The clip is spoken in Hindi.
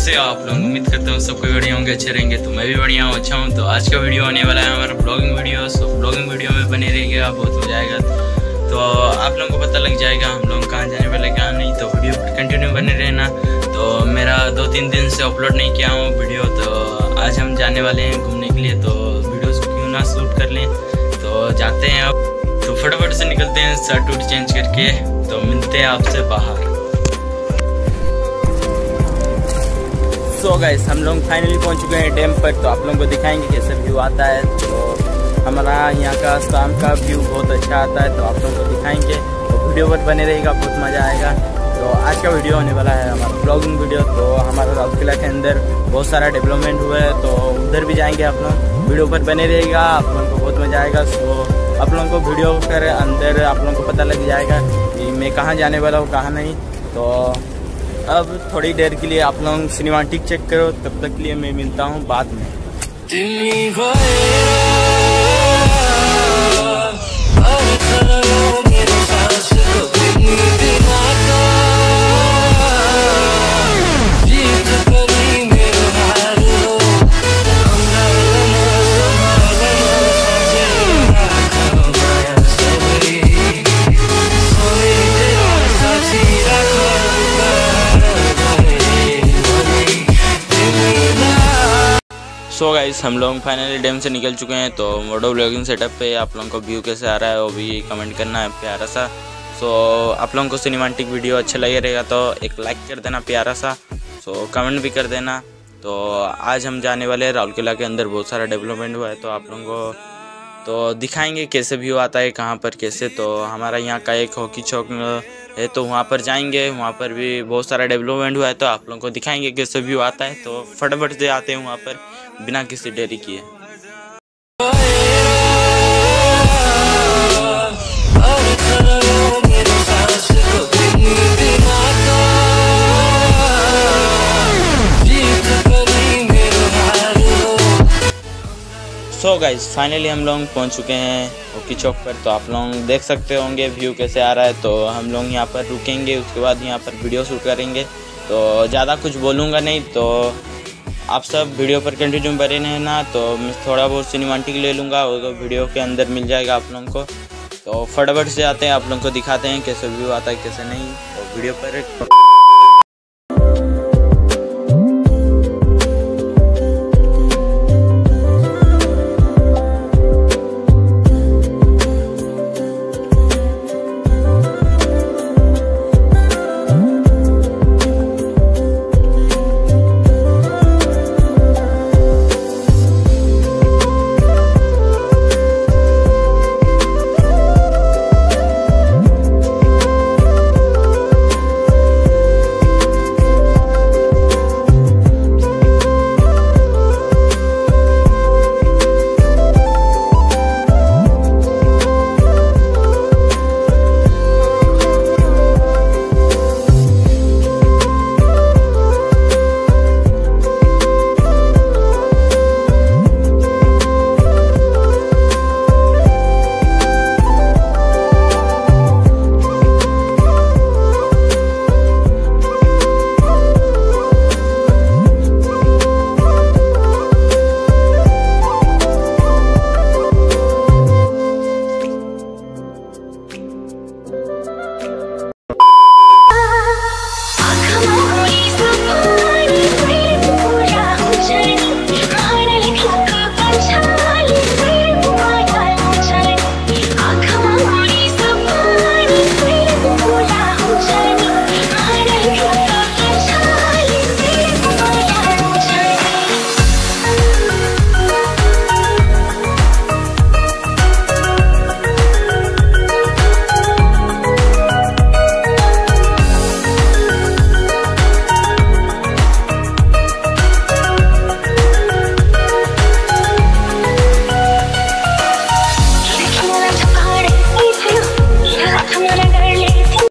कैसे हो आप लोग? उम्मीद करता हूँ सबको बढ़िया होंगे, अच्छे रहेंगे। तो मैं भी बढ़िया हूँ, अच्छा हूँ। तो आज का वीडियो होने वाला है हमारा blogging video. So blogging video में बने रहिएगा, बहुत मजा आएगा। तो आप लोगों को पता लग जाएगा हम लोग कहाँ जाने वाले कहाँ नहीं। तो वीडियो कंटिन्यू बने रहना। तो मेरा 2-3 दिन से अपलोड नहीं किया हूँ वीडियो। तो आज हम जाने वाले हैं घूमने के लिए, तो वीडियो क्यों ना शूट कर लें। तो जाते हैं अब, तो फटाफट से निकलते हैं शर्ट वूट चेंज करके। तो मिलते हैं आपसे बाहर। सो गाइस, हम लोग फाइनली पहुंच चुके हैं डैम पर। तो आप लोगों को दिखाएंगे कैसे व्यू आता है। तो हमारा यहाँ का शाम का व्यू बहुत अच्छा आता है, तो आप लोगों को दिखाएंगे। तो वीडियो पर बने रहेगा, बहुत मज़ा आएगा। तो आज का वीडियो होने वाला है हमारा ब्लॉगिंग वीडियो। तो हमारा राउरकेला के अंदर बहुत सारा डेवलपमेंट हुआ है, तो उधर भी जाएंगे आप लोग। वीडियो पर बने रहेगा, आप लोगों को बहुत मज़ा आएगा। तो आप लोगों को वीडियो कर अंदर आप लोगों को पता लग जाएगा कि मैं कहाँ जाने वाला हूँ, कहाँ नहीं। तो अब थोड़ी देर के लिए आप लोग सिनेमैटिक चेक करो, तब तक के लिए मैं मिलता हूँ बाद में। सो गाइस, हम लोग फाइनली डैम से निकल चुके हैं। तो मोटो ब्लॉगिंग सेटअप पे आप लोगों को व्यू कैसे आ रहा है वो भी कमेंट करना है प्यारा सा। सो आप लोगों को सिनेमैटिक वीडियो अच्छा लगे रहेगा तो एक लाइक कर देना प्यारा सा। सो कमेंट भी कर देना। तो आज हम जाने वाले हैं राउरकेला के अंदर, बहुत सारा डेवलपमेंट हुआ है। तो आप लोगों को तो दिखाएंगे कैसे व्यू आता है, कहाँ पर कैसे। तो हमारा यहाँ का एक हॉकी चौक है, तो वहाँ पर जाएंगे। वहाँ पर भी बहुत सारा डेवलपमेंट हुआ है, तो आप लोगों को दिखाएंगे कैसे व्यू आता है। तो फटाफट से आते हैं वहाँ पर बिना किसी देरी किए। सो गाइस, फाइनली हम लोग पहुंच चुके हैं हॉकी चौक पर। तो आप लोग देख सकते होंगे व्यू कैसे आ रहा है। तो हम लोग यहाँ पर रुकेंगे, उसके बाद यहाँ पर वीडियो शूट करेंगे। तो ज़्यादा कुछ बोलूँगा नहीं, तो आप सब वीडियो पर कंटिन्यू बने रहना। तो मैं थोड़ा बहुत सिनेमैटिक ले लूँगा, वो तो वीडियो के अंदर मिल जाएगा आप लोगों को। तो फटाफट से आते हैं, आप लोगों को दिखाते हैं कैसे व्यू आता है कैसे नहीं। तो वीडियो पर